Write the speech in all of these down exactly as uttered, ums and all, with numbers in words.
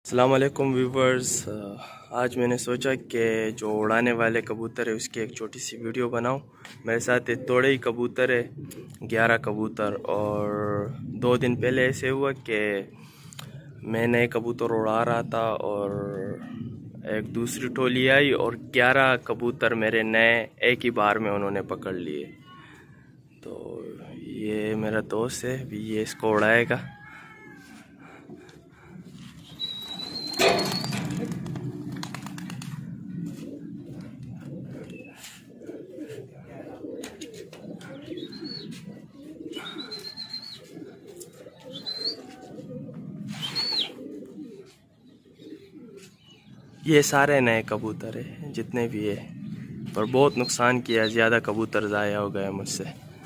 अस्सलाम वालेकुम व्यूवर्स। आज मैंने सोचा कि जो उड़ाने वाले कबूतर है उसकी एक छोटी सी वीडियो बनाऊं। मेरे साथ एक तोड़े ही कबूतर है, ग्यारह कबूतर। और दो दिन पहले ऐसे हुआ कि मैं नए कबूतर उड़ा रहा था और एक दूसरी टोली आई और ग्यारह कबूतर मेरे नए एक ही बार में उन्होंने पकड़ लिए। तो ये मेरा दोस्त है, अभी ये इसको उड़ाएगा। ये सारे नए कबूतर है जितने भी है, पर बहुत नुकसान किया, ज़्यादा कबूतर ज़ाया हो गए मुझसे।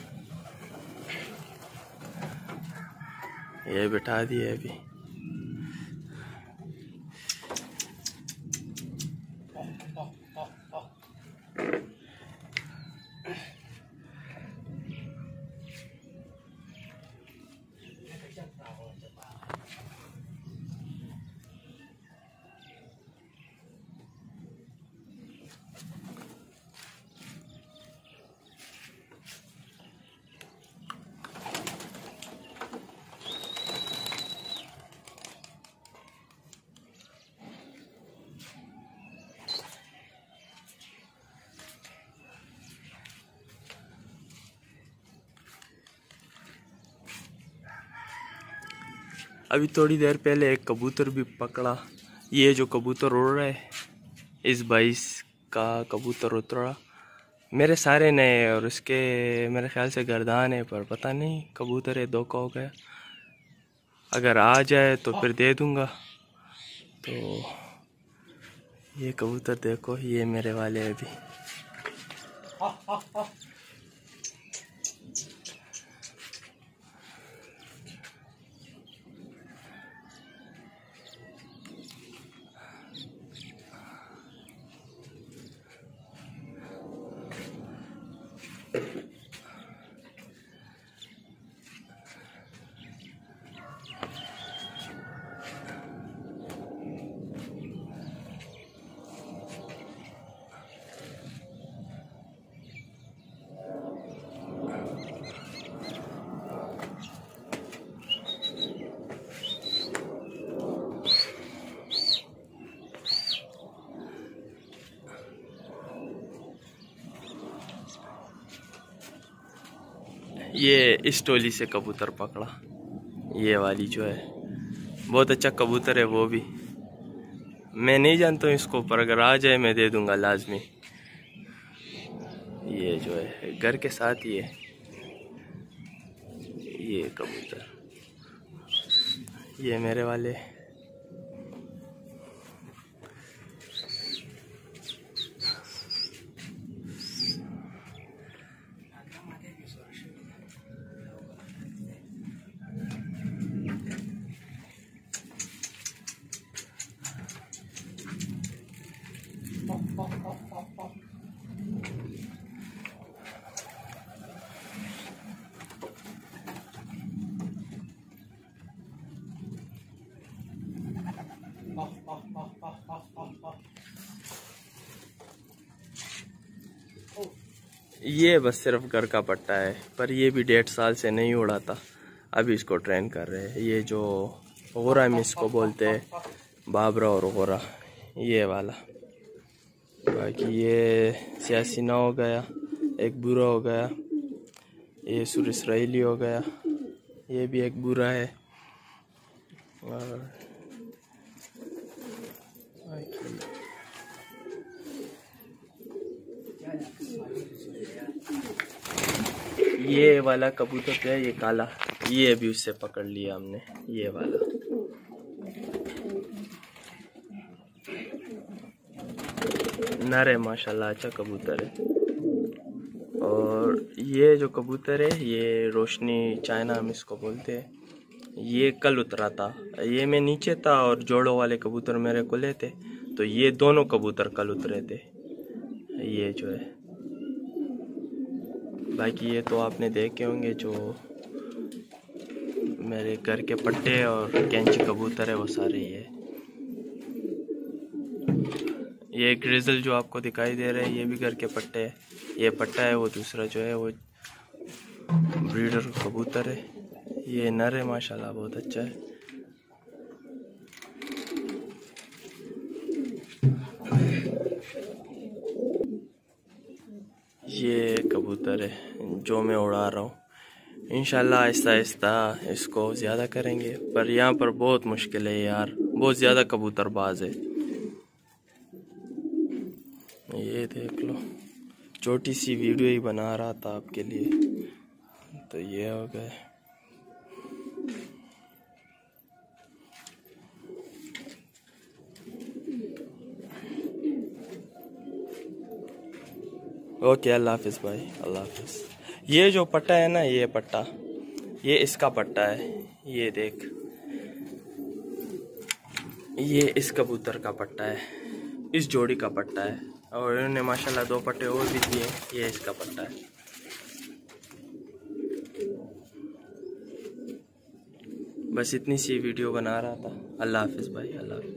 ये बिठा दिए अभी। अभी थोड़ी देर पहले एक कबूतर भी पकड़ा। ये जो कबूतर उड़ रहा है, इस बाईस का कबूतर उतरा। मेरे सारे नए और उसके मेरे ख्याल से गर्दान है, पर पता नहीं कबूतर है धोखा हो गया। अगर आ जाए तो फिर दे दूंगा। तो ये कबूतर देखो, ये मेरे वाले अभी। ये इस टोली से कबूतर पकड़ा, ये वाली जो है बहुत अच्छा कबूतर है। वो भी मैं नहीं जानता हूँ इसको, पर अगर आ जाए मैं दे दूंगा लाजमी। ये जो है घर के साथ ही है ये कबूतर, ये मेरे वाले। ये बस सिर्फ घर का पट्टा है, पर ये भी डेढ़ साल से नहीं उड़ा था, अभी इसको ट्रेन कर रहे हैं। ये जो गोरा हम इसको बोलते हैं, बाबरा और गोरा, ये वाला। बाकी ये सियासीना हो गया, एक बुरा हो गया, ये सुर इसराइली हो गया, ये भी एक बुरा है। और ये वाला कबूतर है, ये काला, ये भी उससे पकड़ लिया हमने, ये वाला। नर है माशाल्लाह, अच्छा कबूतर है। और ये जो कबूतर है, ये रोशनी चाइना हम इसको बोलते हैं, ये कल उतरा था। ये मैं नीचे था और जोड़ों वाले कबूतर मेरे को ले थे, तो ये दोनों कबूतर कल उतरे थे, ये जो है। बाकी ये तो आपने देखे होंगे, जो मेरे घर के पट्टे और कैंची कबूतर है वो सारे ये ये ग्रिजल जो आपको दिखाई दे रहे हैं ये भी घर के पट्टे है। ये पट्टा है, वो दूसरा जो है वो ब्रीडर कबूतर है। ये नर है माशाल्लाह, बहुत अच्छा है। ये कबूतर है जो मैं उड़ा रहा हूँ। इंशाल्लाह आहिस्ता आहिस्ता इसको ज़्यादा करेंगे, पर यहाँ पर बहुत मुश्किल है यार, बहुत ज़्यादा कबूतरबाज है। ये देख लो, छोटी सी वीडियो ही बना रहा था आपके लिए, तो ये हो गए। ओके, अल्लाह हाफिज़ भाई, अल्लाह हाफिज़। ये जो पट्टा है ना, ये पट्टा, ये इसका पट्टा है। ये देख, ये इस कबूतर का पट्टा है, इस जोड़ी का पट्टा है। और इन्होंने माशाल्लाह दो पट्टे और भी दिए। ये इसका पट्टा है। बस इतनी सी वीडियो बना रहा था। अल्लाह हाफिज़ भाई, अल्लाह हाफिज़।